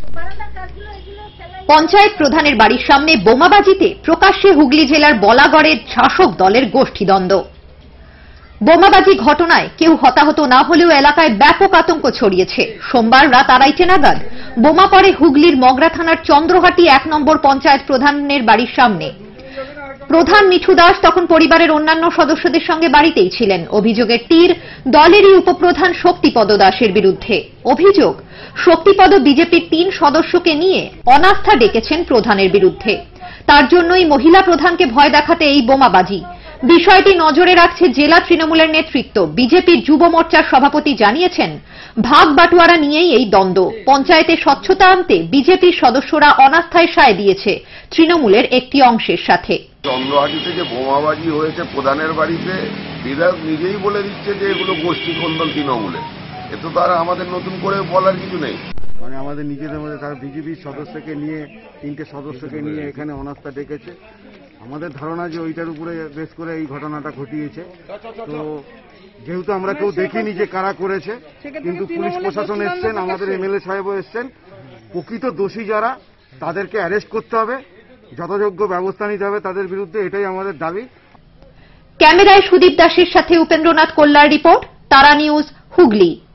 পঞ্চায়েত প্রধানের বাড়ির সামনে বোমাবাজিতে প্রকাশ্যে হুগলি জেলার বলাগড়ের শাসক দলের গোষ্ঠীদ্বন্দ্ব। বোমাবাজি ঘটনায় কেউ হতাহত না হলেও এলাকায় ব্যাপক আতঙ্ক ছড়িয়েছে। সোমবার রাত 2:30 নাগাদ বোমা পড়ে হুগলির মগরা থানার চন্দ্রহাটি 1 নম্বর পঞ্চায়েত প্রধানের বাড়ির সামনে। প্রধান মিঠু দাস তখন পরিবারের অন্যান্য সদস্যদের সঙ্গে বাড়িতেই ছিলেন। অভিযোগের তীর দলেরই উপপ্রধান শক্তিপদ দাসের বিরুদ্ধে। অভিযোগ, শক্তিপদ বিজেপির 3 সদস্যকে নিয়ে অনাস্থা ডেকেছেন প্রধানের বিরুদ্ধে। তার জন্যই মহিলা প্রধানকে ভয় দেখাতে এই বোমাবাজি। বিষয়টি নজরে রাখছে জেলা তৃণমূলের নেতৃত্ব। বিজেপির যুব মোর্চার সভাপতি জানিয়েছেন, ভাগ বাটোয়ারা নিয়েই এই দ্বন্দ্ব। পঞ্চায়েতে স্বচ্ছতা আনতে বিজেপির সদস্যরা অনাস্থায় সায় দিয়েছে তৃণমূলের একটি অংশের সাথে। চন্দ্রহাটিতে যে বোমাবাজি হয়েছে প্রধানের বাড়িতে, বিধায়ক নিজেই বলে দিচ্ছে যে এগুলো গোষ্ঠী কন্দল তৃণমূলে। এ তো তার আমাদের নতুন করে বলার কিছু নেই। মানে আমাদের নিজেদের মধ্যে তারা বিজেপির সদস্যকে নিয়ে 3টে সদস্যকে নিয়ে এখানে অনাস্থা ডেকেছে। আমাদের ধারণা যে ওইটার উপরে বেশ করে এই ঘটনাটা ঘটিয়েছে। তো যেহেতু আমরা কেউ দেখিনি যে কারা করেছে, কিন্তু পুলিশ প্রশাসন এসছেন, আমাদের এমএলএ সাহেবও এসছেন। প্রকৃত দোষী যারা তাদেরকে অ্যারেস্ট করতে হবে, যথাযোগ্য ব্যবস্থা নিতে হবে তাদের বিরুদ্ধে, এটাই আমাদের দাবি। ক্যামেরায় সুদীপ দাসের সাথে উপেন্দ্রনাথ কল্যার রিপোর্ট, তারা নিউজ, হুগলি।